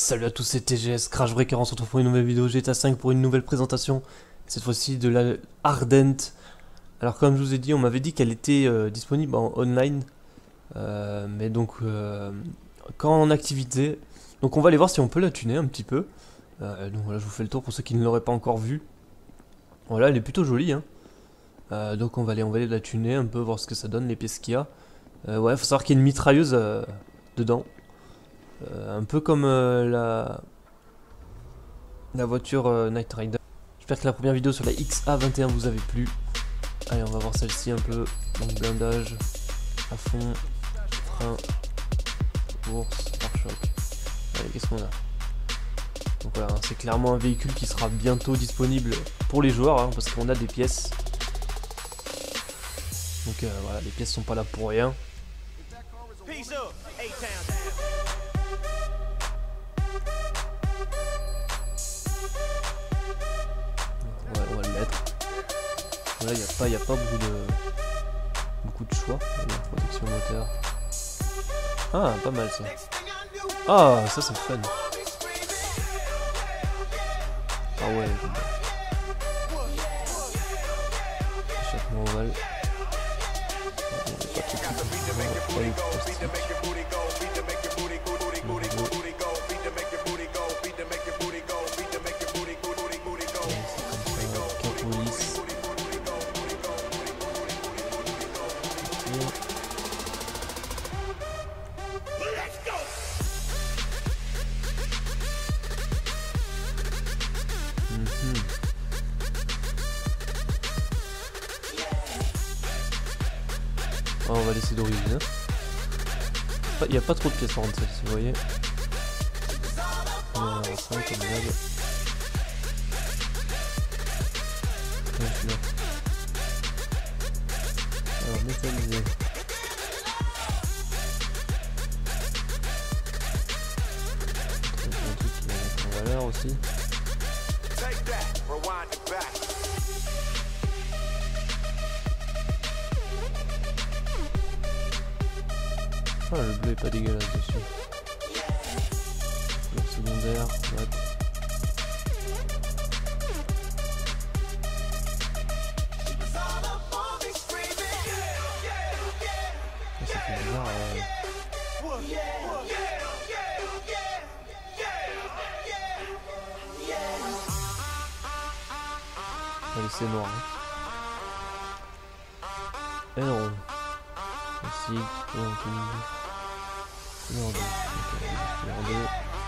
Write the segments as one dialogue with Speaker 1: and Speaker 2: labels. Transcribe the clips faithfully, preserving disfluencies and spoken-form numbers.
Speaker 1: Salut à tous, c'est T G S Crash Breaker, on se retrouve pour une nouvelle vidéo G T A cinq pour une nouvelle présentation. Cette fois-ci de la Ardent. Alors comme je vous ai dit, on m'avait dit qu'elle était euh, disponible en online. Euh, mais donc euh, quand en activité. Donc on va aller voir si on peut la tuner un petit peu. Euh, donc voilà, je vous fais le tour pour ceux qui ne l'auraient pas encore vue. Voilà, elle est plutôt jolie. Hein. Euh, donc on va, aller, on va aller la tuner un peu, voir ce que ça donne, les pièces qu'il y a. Euh, ouais, faut savoir qu'il y a une mitrailleuse euh, dedans. Euh, un peu comme euh, la, la voiture euh, Knight Rider. J'espère que la première vidéo sur la X A vingt et un vous avait plu. Allez, on va voir celle-ci un peu. Donc blindage à fond, frein, course, pare-choc. Allez, qu'est-ce qu'on a? Donc voilà, c'est clairement un véhicule qui sera bientôt disponible pour les joueurs, hein, parce qu'on a des pièces. Donc euh, voilà, les pièces sont pas là pour rien. Ouais, on va le mettre. Voilà, il n'y a pas, y a pas beaucoup de beaucoup de choix. Allez, protection moteur. Ah, pas mal ça. Ah, ça c'est fun. Ah ouais. Échappement ovale. Pas tout pas les plastiques. Oh, on va laisser d'origine. Il n'y a pas trop de pièces en celle ci vous voyez. On va ça comme d'hab. Alors, métallisé. Un truc qui va mettre en valeur aussi. Ah, le bleu est pas dégueulasse dessus. Le secondaire, ouais. Ça fait bizarre. Ouais. Allez, c'est noir. Hein. Aileron. Ici, numéro deux. Numéro deux.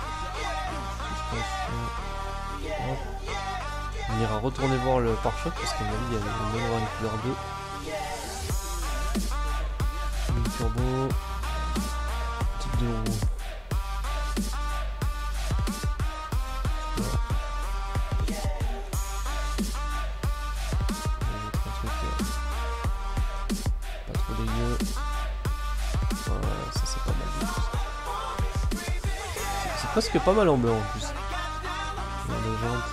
Speaker 1: Suspension. Hop. On ira retourner voir le pare-choc parce qu'à mon avis il y a une bonne une couleur deux. Une turbo. Type de roue. Pas trop dégueu. Voilà, ça c'est pas mal. C'est presque pas mal en blanc en plus. Les jantes.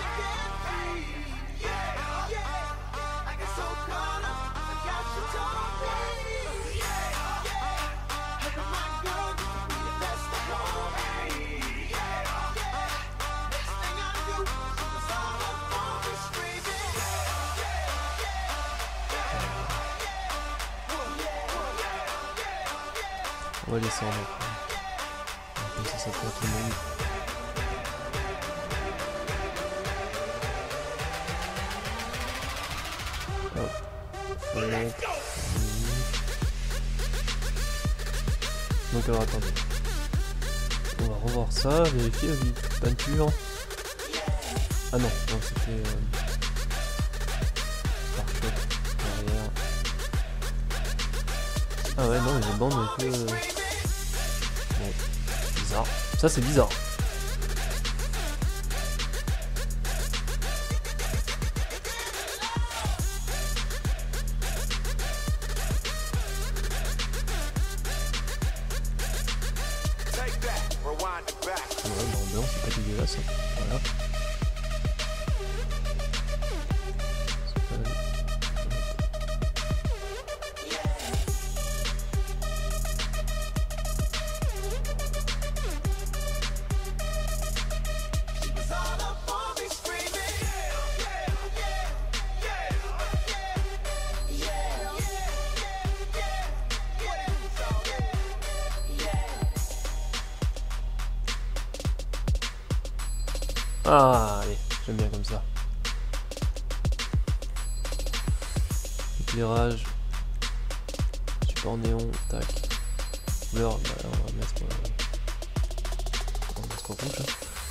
Speaker 1: On va laisser en mettre. Comme ça, ça peut tout le monde. Hop. Fenêtre. Donc alors attendez. On va revoir ça, vérifier la peinture. Ah non, non c'était euh... pare-choc derrière. Ah ouais non, les bandes un peu. Euh... Bon, bizarre. Ça c'est bizarre. Ouais, l'ambiance c'est pas dégueulasse. Hein. Voilà. Ah, allez, j'aime bien comme ça. Éclairage. Support néon, tac. Couleur, bah, on va mettre... Euh... On va mettre rouge.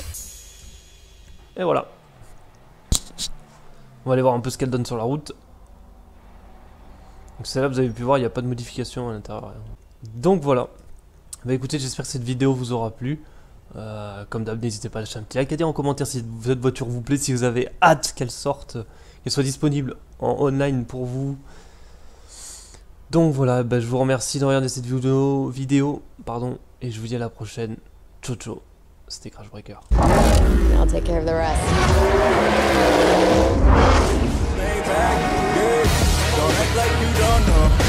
Speaker 1: Et voilà. On va aller voir un peu ce qu'elle donne sur la route. Donc celle-là, vous avez pu voir, il n'y a pas de modification à l'intérieur. Donc voilà. Bah écoutez, j'espère que cette vidéo vous aura plu. Euh, comme d'hab, n'hésitez pas à lâcher un petit like, à dire en commentaire si votre voiture vous plaît, si vous avez hâte qu'elle sorte, qu'elle soit disponible en online pour vous. Donc voilà, bah, je vous remercie de regarder cette vidéo, vidéo pardon, et je vous dis à la prochaine. Ciao ciao, c'était Crashbreaker.
Speaker 2: I'll take care of the rest.
Speaker 3: Don't act like you don't know.